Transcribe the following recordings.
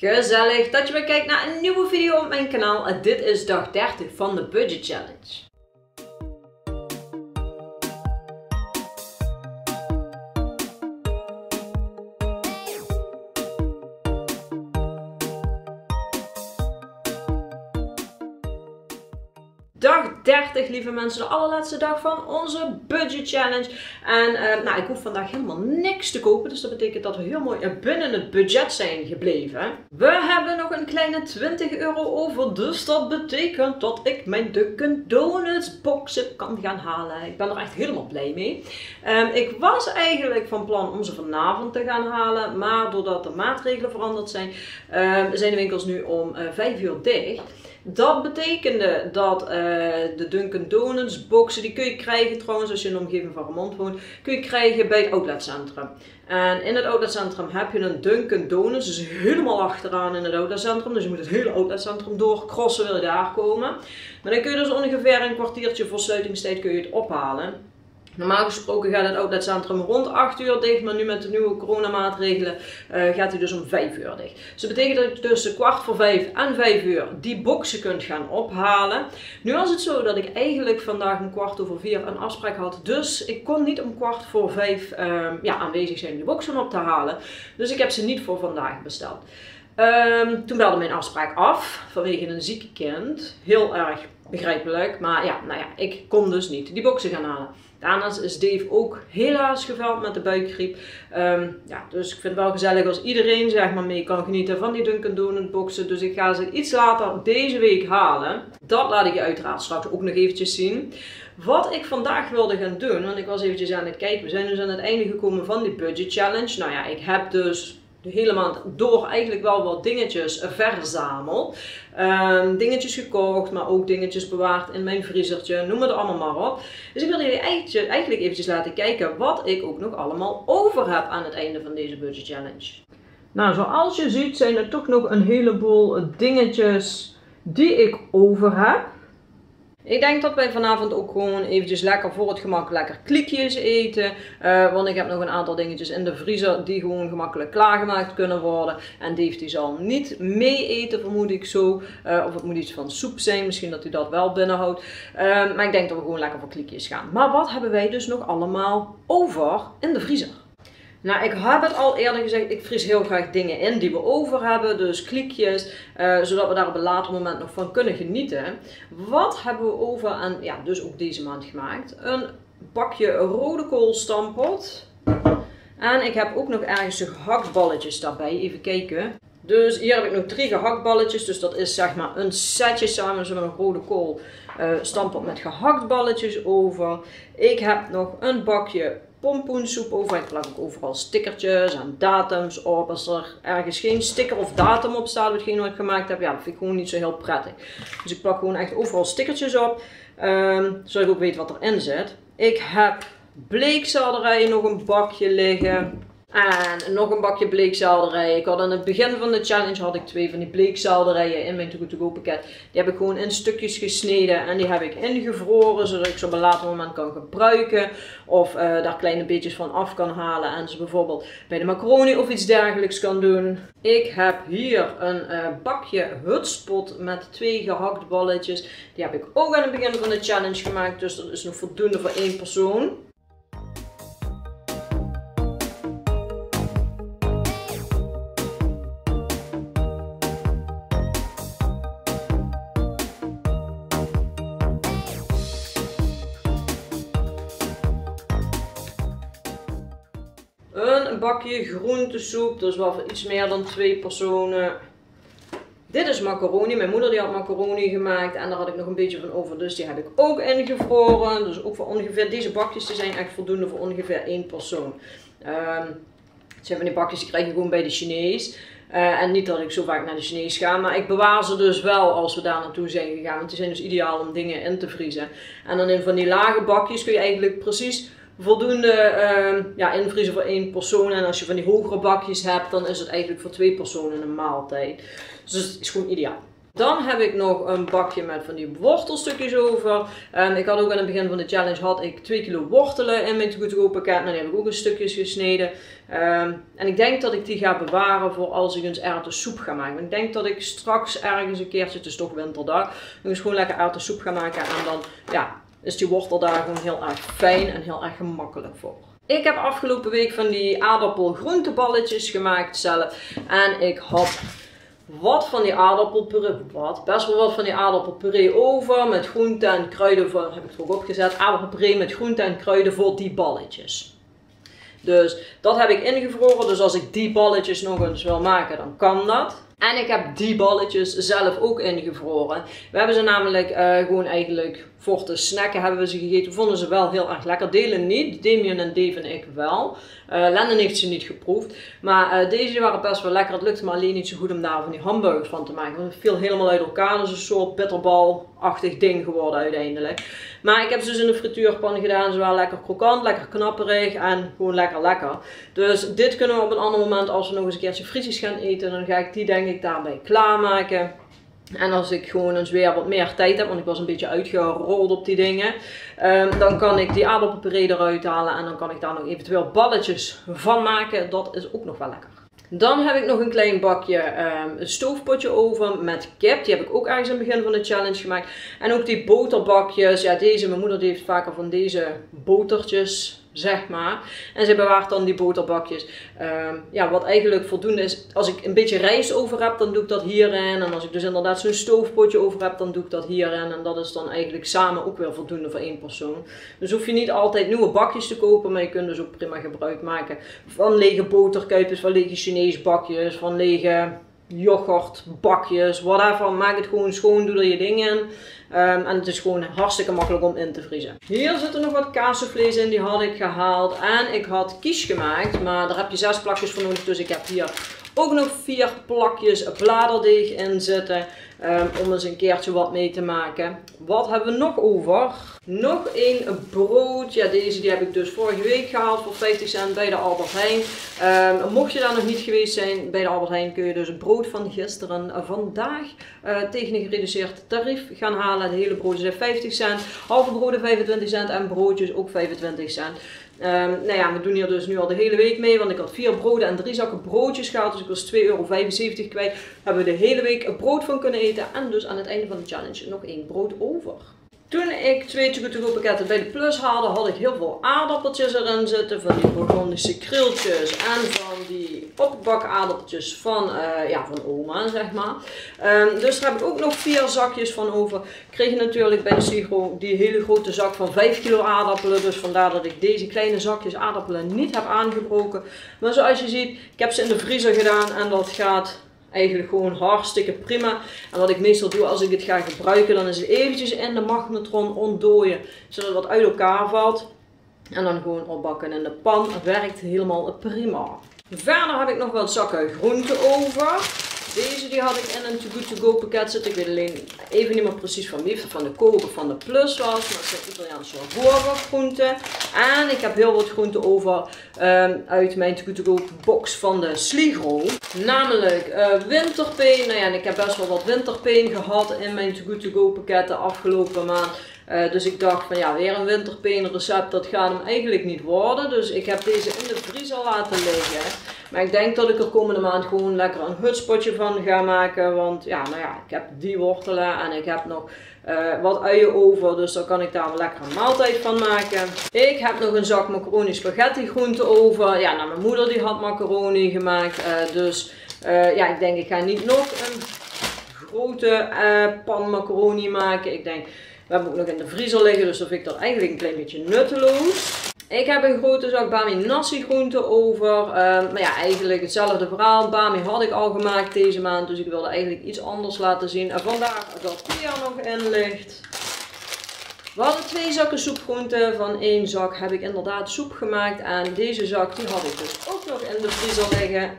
Gezellig dat je weer kijkt naar een nieuwe video op mijn kanaal. Dit is dag 30 van de Budget Challenge. Dag 30, lieve mensen, de allerlaatste dag van onze Budget Challenge. En ik hoef vandaag helemaal niks te kopen, dus dat betekent dat we heel mooi binnen het budget zijn gebleven. We hebben nog een kleine 20 euro over, dus dat betekent dat ik mijn Dunkin' Donuts boxen kan gaan halen. Ik ben er echt helemaal blij mee. Ik was eigenlijk van plan om ze vanavond te gaan halen, maar doordat de maatregelen veranderd zijn, zijn de winkels nu om 5 uur dicht. Dat betekende dat de Dunkin' Donuts boxen, die kun je krijgen trouwens als je in de omgeving van Roermond woont, kun je krijgen bij het outletcentrum. En in het outletcentrum heb je een Dunkin' Donuts, dus helemaal achteraan in het outletcentrum. Dus je moet het hele outletcentrum doorcrossen, wil je daar komen. Maar dan kun je dus ongeveer een kwartiertje voor sluitingstijd kun je het ophalen. Normaal gesproken gaat het outletcentrum rond 8 uur dicht, maar nu met de nieuwe coronamaatregelen gaat hij dus om 5 uur dicht. Dus dat betekent dat je tussen 4:15 en 5 uur die boxen kunt gaan ophalen. Nu was het zo dat ik eigenlijk vandaag om 4:15 een afspraak had, dus ik kon niet om 4:45 aanwezig zijn om die boxen op te halen. Dus ik heb ze niet voor vandaag besteld. Toen belde mijn afspraak af vanwege een ziek kind. Heel erg begrijpelijk, maar ik kon dus niet die boxen gaan halen. Daarnaast is Dave ook helaas geveld met de buikgriep. Dus ik vind het wel gezellig als iedereen zeg maar mee kan genieten van die Dunkin' Donut boxen. Dus ik ga ze iets later deze week halen. Dat laat ik je uiteraard straks ook nog eventjes zien. Wat ik vandaag wilde gaan doen, want ik was eventjes aan het kijken. We zijn dus aan het einde gekomen van die Budget Challenge. Nou ja, ik heb dus de hele maand door eigenlijk wel wat dingetjes verzameld. Dingetjes gekocht, maar ook dingetjes bewaard in mijn vriezertje. Noem het allemaal maar op. Dus ik wilde jullie eigenlijk eventjes laten kijken wat ik ook nog allemaal over heb aan het einde van deze Budget Challenge. Nou, zoals je ziet zijn er toch nog een heleboel dingetjes die ik over heb. Ik denk dat wij vanavond ook gewoon eventjes lekker voor het gemak lekker kliekjes eten. Want ik heb nog een aantal dingetjes in de vriezer die gewoon gemakkelijk klaargemaakt kunnen worden. En Dave die zal niet mee eten, vermoed ik zo. Of het moet iets van soep zijn, misschien dat hij dat wel binnenhoudt. Maar ik denk dat we gewoon lekker voor kliekjes gaan. Maar wat hebben wij dus nog allemaal over in de vriezer? Nou, ik heb het al eerder gezegd, ik vries heel graag dingen in die we over hebben, dus kliekjes, zodat we daar op een later moment nog van kunnen genieten. Wat hebben we over en ja, dus ook deze maand gemaakt? Een bakje rode kool stampot. En ik heb ook nog ergens de gehaktballetjes daarbij, even kijken. Dus hier heb ik nog 3 gehaktballetjes, dus dat is zeg maar een setje samen met een rode kool stampot met gehaktballetjes over. Ik heb nog een bakje pompoensoep over. Ik plak ook overal stickertjes en datums op. Als er ergens geen sticker of datum op staat, hetgeen wat ik gemaakt heb, ja, dat vind ik gewoon niet zo heel prettig. Dus ik plak gewoon echt overal stickertjes op, zodat ik ook weet wat erin zit. Ik heb bleekselderij, nog een bakje liggen. En nog een bakje bleekselderij. Ik had aan het begin van de challenge 2 van die bleekselderijen in mijn Too Good To Go pakket. Die heb ik gewoon in stukjes gesneden en die heb ik ingevroren, zodat ik ze op een later moment kan gebruiken. Of daar kleine beetjes van af kan halen en ze bijvoorbeeld bij de macaroni of iets dergelijks kan doen. Ik heb hier een bakje hutspot met 2 gehaktballetjes. Die heb ik ook aan het begin van de challenge gemaakt, dus dat is nog voldoende voor 1 persoon. Een bakje groentesoep, dus wel voor iets meer dan 2 personen. Dit is macaroni. Mijn moeder die had macaroni gemaakt en daar had ik nog een beetje van over, dus die heb ik ook ingevroren. Dus ook voor ongeveer deze bakjes, die zijn echt voldoende voor ongeveer 1 persoon. Het zijn van die bakjes die krijg je gewoon bij de Chinees. En niet dat ik zo vaak naar de Chinees ga, maar ik bewaar ze dus wel als we daar naartoe zijn gegaan. Want die zijn dus ideaal om dingen in te vriezen. En dan in van die lage bakjes kun je eigenlijk precies voldoende invriezen voor 1 persoon. En als je van die hogere bakjes hebt, dan is het eigenlijk voor 2 personen een maaltijd. Dus het is gewoon ideaal. Dan heb ik nog een bakje met van die wortelstukjes over. Ik had ook aan het begin van de challenge had ik 2 kilo wortelen in mijn Too Good To Go pakket. Nou, die heb ik ook in stukjes gesneden. En ik denk dat ik die ga bewaren voor als ik eens erwtensoep ga maken. Want ik denk dat ik straks ergens een keertje, het is toch winterdag, nog eens gewoon lekker erwtensoep ga maken. En dan ja, is die wortel daar gewoon heel erg fijn en heel erg gemakkelijk voor. Ik heb afgelopen week van die aardappelgroenteballetjes gemaakt zelf. En ik had wat van die aardappelpuree, best wel wat van die aardappelpuree over met groenten en kruiden voor, heb ik er ook opgezet, aardappelpuree met groenten en kruiden voor die balletjes. Dus dat heb ik ingevroren, dus als ik die balletjes nog eens wil maken, dan kan dat. En ik heb die balletjes zelf ook ingevroren. We hebben ze namelijk gewoon eigenlijk voor te snacken hebben we ze gegeten. We vonden ze wel heel erg lekker. Delen niet, Damien en Dave en ik wel. Lennon heeft ze niet geproefd. Maar deze waren best wel lekker. Het lukte me alleen niet zo goed om daar van die hamburgers van te maken. Want het viel helemaal uit elkaar. Dus een soort bitterbal-achtig ding geworden uiteindelijk. Maar ik heb ze dus in de frituurpan gedaan. Ze waren lekker krokant, lekker knapperig en gewoon lekker. Dus dit kunnen we op een ander moment, als we nog eens een keertje frietjes gaan eten, dan ga ik die denk ik daarbij klaarmaken. En als ik gewoon eens weer wat meer tijd heb, want ik was een beetje uitgerold op die dingen, dan kan ik die aardappelpuree eruit halen en dan kan ik daar nog eventueel balletjes van maken. Dat is ook nog wel lekker. Dan heb ik nog een klein bakje een stoofpotje over met kip. Die heb ik ook ergens in het begin van de challenge gemaakt. En ook die boterbakjes. Ja, deze, mijn moeder die heeft vaker van deze botertjes, zeg maar. En ze bewaart dan die boterbakjes. Ja, wat eigenlijk voldoende is. Als ik een beetje rijst over heb, dan doe ik dat hierin. En als ik dus inderdaad zo'n stoofpotje over heb, dan doe ik dat hierin. En dat is dan eigenlijk samen ook weer voldoende voor één persoon. Dus hoef je niet altijd nieuwe bakjes te kopen. Maar je kunt dus ook prima gebruik maken van lege boterkuipjes, van lege Chinees bakjes, van lege yoghurtbakjes, whatever. Maak het gewoon schoon, doe er je ding in. En het is gewoon hartstikke makkelijk om in te vriezen. Hier zitten nog wat kaassoufflés in, die had ik gehaald. En ik had quiche gemaakt, maar daar heb je 6 plakjes voor nodig. Dus ik heb hier ook nog 4 plakjes bladerdeeg in zitten. Om eens een keertje wat mee te maken. Wat hebben we nog over? Nog één brood. Ja, deze die heb ik dus vorige week gehaald voor 50 cent bij de Albert Heijn. Mocht je daar nog niet geweest zijn bij de Albert Heijn, kun je dus het brood van gisteren vandaag tegen een gereduceerd tarief gaan halen. De hele broodjes zijn 50 cent. Halve broden 25 cent en broodjes ook 25 cent. Nou ja, we doen hier dus nu al de hele week mee, want ik had 4 broden en 3 zakken broodjes gehaald, dus ik was 2,75 € kwijt. Hebben we de hele week een brood van kunnen eten en dus aan het einde van de challenge nog 1 brood over. Toen ik 2 Too Good To Go pakketten bij de Plus haalde, had ik heel veel aardappeltjes erin zitten, van die Burgondische kriltjes en van die opgebakken aardappeltjes van, ja, van oma, zeg maar. Dus daar heb ik ook nog 4 zakjes van over. Ik kreeg natuurlijk bij de Sligro die hele grote zak van 5 kilo aardappelen, dus vandaar dat ik deze kleine zakjes aardappelen niet heb aangebroken. Maar zoals je ziet, ik heb ze in de vriezer gedaan en dat gaat eigenlijk gewoon hartstikke prima. En wat ik meestal doe als ik het ga gebruiken, dan is het eventjes in de magnetron ontdooien, zodat het wat uit elkaar valt. En dan gewoon opbakken in de pan. Het werkt helemaal prima. Verder heb ik nog wat zakken groenten over. Deze die had ik in een Too Good To Go pakket zitten. Ik weet alleen even niet meer precies van wie, of van de Coop of van de Plus was. Maar het zijn Italiaanse groenten. En ik heb heel wat groenten over uit mijn Too Good To Go box van de Sligro. Namelijk winterpeen. Nou ja, en ik heb best wel wat winterpeen gehad in mijn Too Good To Go pakket de afgelopen maand. Dus ik dacht van ja, weer een winterpeen recept, dat gaat hem eigenlijk niet worden. Dus ik heb deze in de vriezer laten liggen. Maar ik denk dat ik er komende maand gewoon lekker een hutspotje van ga maken. Want ja, nou ja, ik heb die wortelen en ik heb nog wat uien over. Dus dan kan ik daar een lekkere maaltijd van maken. Ik heb nog een zak macaroni spaghetti groenten over. Ja, nou, mijn moeder die had macaroni gemaakt. Dus ja, ik denk ik ga niet nog een grote pan macaroni maken. Ik denk, we hebben ook nog in de vriezer liggen, dus dat vind ik dan eigenlijk een klein beetje nutteloos. Ik heb een grote zak bami nasi groenten over. Maar ja, eigenlijk hetzelfde verhaal. Bami had ik al gemaakt deze maand, dus ik wilde eigenlijk iets anders laten zien. En vandaar dat die er nog in ligt. We hadden 2 zakken soepgroenten. Van 1 zak heb ik inderdaad soep gemaakt. En deze zak die had ik dus ook nog in de vriezer liggen.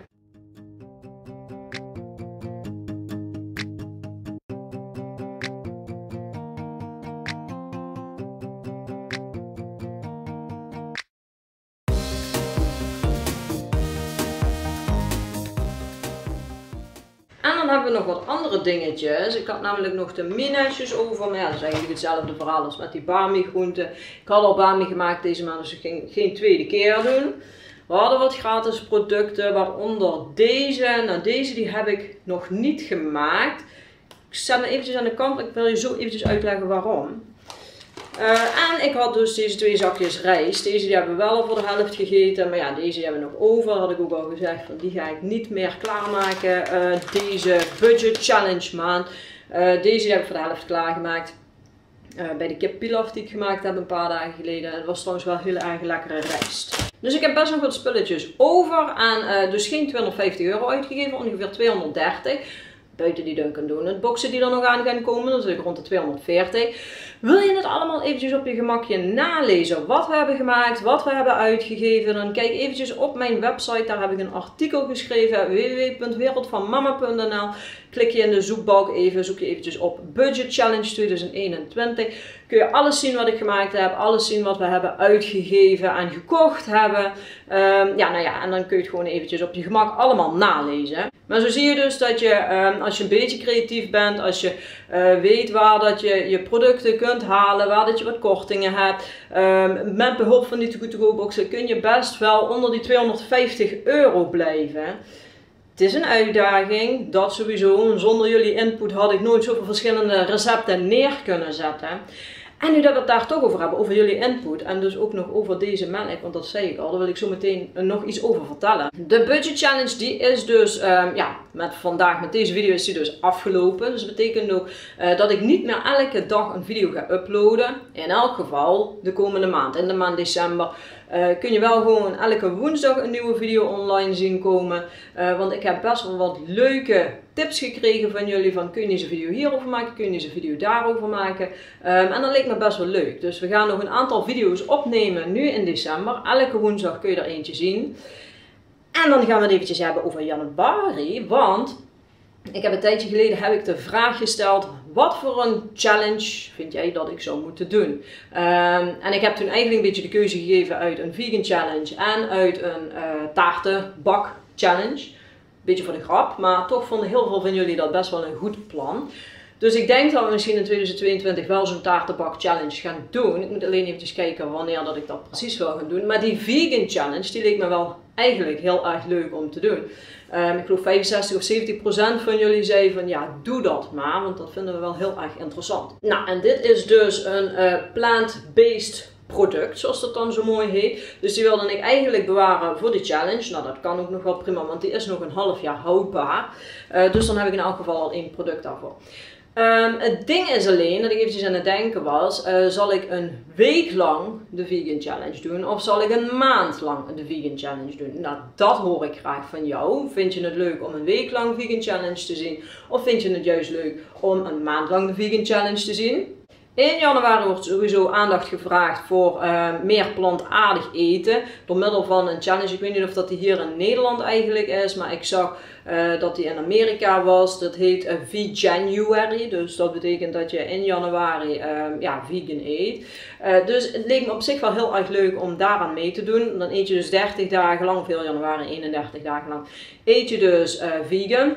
En dan hebben we nog wat andere dingetjes. Ik had namelijk nog de minetjes over. Maar ja, dat is eigenlijk hetzelfde verhaal als met die bami groenten. Ik had al bami gemaakt deze maand, dus ik ging geen tweede keer doen. We hadden wat gratis producten, waaronder deze. Nou, deze die heb ik nog niet gemaakt. Ik zet me eventjes aan de kant, ik wil je zo eventjes uitleggen waarom. En ik had dus deze 2 zakjes rijst. Deze die hebben we wel al voor de helft gegeten. Maar ja, deze die hebben we nog over. Had ik ook al gezegd, van die ga ik niet meer klaarmaken. Deze budget challenge maand. Deze die heb ik voor de helft klaargemaakt. Bij de kip pilaf die ik gemaakt heb een paar dagen geleden. Het was trouwens wel heel erg lekkere rijst. Dus ik heb best nog wat spulletjes over. En dus geen €250 uitgegeven, ongeveer 230. Buiten die Dunkin' Donut boxen die er nog aan gaan komen, dan zit ik rond de 240. Wil je het allemaal eventjes op je gemakje nalezen wat we hebben gemaakt, wat we hebben uitgegeven, dan kijk eventjes op mijn website, daar heb ik een artikel geschreven, www.wereldvanmama.nl. Klik je in de zoekbalk even, zoek je eventjes op Budget Challenge 2021. Kun je alles zien wat ik gemaakt heb, alles zien wat we hebben uitgegeven en gekocht hebben. En dan kun je het gewoon eventjes op je gemak allemaal nalezen. Maar zo zie je dus dat je, als je een beetje creatief bent, als je weet waar dat je je producten kunt halen, waar dat je wat kortingen hebt, met behulp van die Too Good To Go boxen kun je best wel onder die €250 blijven. Het is een uitdaging, dat sowieso. Zonder jullie input had ik nooit zoveel verschillende recepten neer kunnen zetten. En nu dat we het daar toch over hebben, over jullie input en dus ook nog over deze melk, want dat zei ik al, daar wil ik zo meteen nog iets over vertellen. De budget challenge die is dus, met deze video is die dus afgelopen. Dus dat betekent ook dat ik niet meer elke dag een video ga uploaden. In elk geval de komende maand, in de maand december. Kun je wel gewoon elke woensdag een nieuwe video online zien komen. Want ik heb best wel wat leuke tips gekregen van jullie. Van kun je deze video hierover maken, kun je deze video daarover maken. En dat leek me best wel leuk. Dus we gaan nog een aantal video's opnemen nu in december. Elke woensdag kun je er eentje zien. En dan gaan we het eventjes hebben over januari. Want ik heb een tijdje geleden de vraag gesteld. Wat voor een challenge vind jij dat ik zou moeten doen? En ik heb toen eigenlijk een beetje de keuze gegeven uit een vegan challenge en uit een taartenbak challenge. Beetje voor de grap, maar toch vonden heel veel van jullie dat best wel een goed plan. Dus ik denk dat we misschien in 2022 wel zo'n taartenbak challenge gaan doen. Ik moet alleen eventjes kijken wanneer dat ik dat precies wil gaan doen. Maar die vegan challenge, die leek me wel eigenlijk heel erg leuk om te doen. Ik geloof 65 of 70% van jullie zei van ja, doe dat maar, want dat vinden we wel heel erg interessant. Nou, en dit is dus een plant-based product, zoals dat dan zo mooi heet. Dus die wilde ik eigenlijk bewaren voor de challenge. Nou, dat kan ook nog wel prima, want die is nog een half jaar houdbaar. Dus dan heb ik in elk geval al 1 product daarvoor. Het ding is alleen dat ik eventjes aan het denken was, zal ik een week lang de vegan challenge doen of zal ik een maand lang de vegan challenge doen? Nou, dat hoor ik graag van jou. Vind je het leuk om een week lang vegan challenge te zien of vind je het juist leuk om een maand lang de vegan challenge te zien? In januari wordt sowieso aandacht gevraagd voor meer plantaardig eten door middel van een challenge. Ik weet niet of dat die hier in Nederland eigenlijk is, maar ik zag dat die in Amerika was. Dat heet Veganuary, dus dat betekent dat je in januari vegan eet. Dus het leek me op zich wel heel erg leuk om daaraan mee te doen. Dan eet je dus 30 dagen lang, veel januari 31 dagen lang, eet je dus vegan.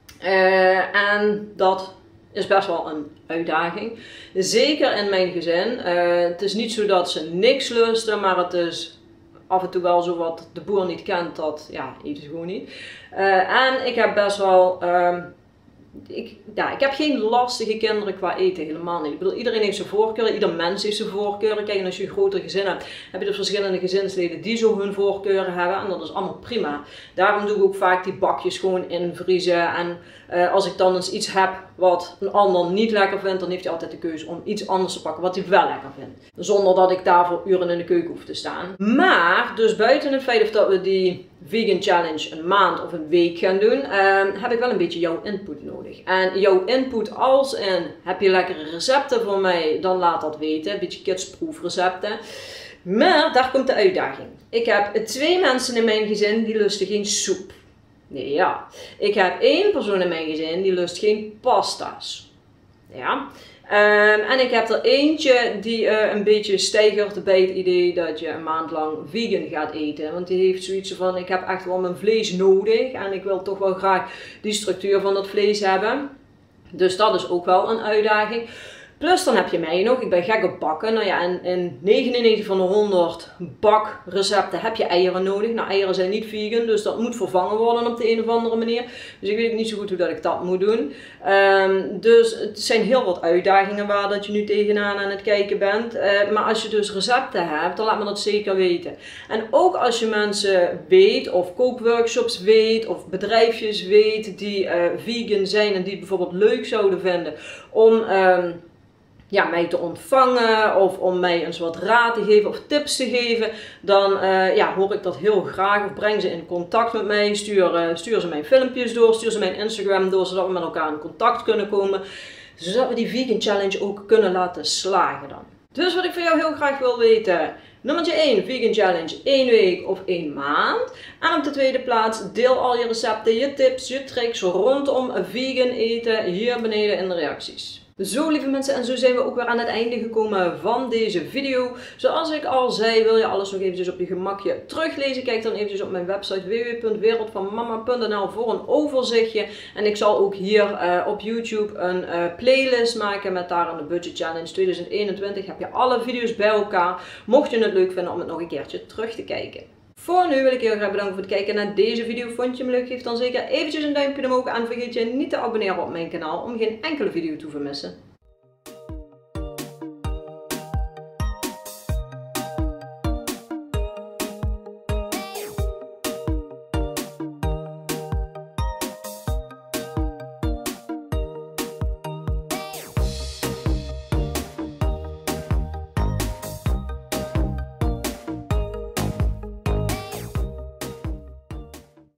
En dat is best wel een uitdaging. Zeker in mijn gezin. Het is niet zo dat ze niks lusten, maar het is af en toe wel zo wat de boer niet kent, dat eten ze gewoon niet. En ik heb best wel ik heb geen lastige kinderen qua eten, helemaal niet. Ik bedoel, iedereen heeft zijn voorkeuren, ieder mens heeft zijn voorkeuren. Kijk, en als je een groter gezin hebt, heb je de verschillende gezinsleden die zo hun voorkeuren hebben. En dat is allemaal prima. Daarom doe ik ook vaak die bakjes gewoon invriezen. En als ik dan eens iets heb wat een ander niet lekker vindt, dan heeft hij altijd de keuze om iets anders te pakken wat hij wel lekker vindt. Zonder dat ik daarvoor uren in de keuken hoef te staan. Maar, dus buiten het feit dat we die vegan challenge een maand of een week gaan doen, heb ik wel een beetje jouw input nodig. En jouw input als in, heb je lekkere recepten voor mij, dan laat dat weten. Een beetje kidsproefrecepten. Maar daar komt de uitdaging. Ik heb 2 mensen in mijn gezin die lusten geen soep. Nee, ja. Ik heb 1 persoon in mijn gezin die lust geen pasta's. Ja. En ik heb er eentje die een beetje stijgert bij het idee dat je een maand lang vegan gaat eten. Want die heeft zoiets van, ik heb echt wel mijn vlees nodig en ik wil toch wel graag die structuur van dat vlees hebben. Dus dat is ook wel een uitdaging. Plus dan heb je mij nog, ik ben gek op bakken. Nou ja, in 99 van de 100 bakrecepten heb je eieren nodig. Nou, eieren zijn niet vegan, dus dat moet vervangen worden op de een of andere manier. Dus ik weet niet zo goed hoe dat ik dat moet doen. Dus het zijn heel wat uitdagingen waar dat je nu tegenaan aan het kijken bent. Maar als je dus recepten hebt, dan laat me dat zeker weten. En ook als je mensen weet, of kookworkshops weet, of bedrijfjes weet die vegan zijn en die het bijvoorbeeld leuk zouden vinden om mij te ontvangen of om mij eens wat raad te geven of tips te geven, dan hoor ik dat heel graag. Of breng ze in contact met mij, stuur ze mijn filmpjes door, stuur ze mijn Instagram door, zodat we met elkaar in contact kunnen komen. Zodat we die Vegan Challenge ook kunnen laten slagen dan. Dus wat ik van jou heel graag wil weten. Nummer 1, Vegan Challenge, 1 week of 1 maand. En op de tweede plaats, deel al je recepten, je tips, je tricks rondom vegan eten hier beneden in de reacties. Zo lieve mensen, en zo zijn we ook weer aan het einde gekomen van deze video. Zoals ik al zei, wil je alles nog eventjes op je gemakje teruglezen. Kijk dan eventjes op mijn website www.wereldvanmama.nl voor een overzichtje. En ik zal ook hier op YouTube een playlist maken met daarin de Budget Challenge 2021. Heb je alle video's bij elkaar, mocht je het leuk vinden om het nog een keertje terug te kijken. Voor nu wil ik heel graag bedanken voor het kijken naar deze video. Vond je hem leuk? Geef dan zeker eventjes een duimpje omhoog en vergeet je niet te abonneren op mijn kanaal om geen enkele video te vermissen.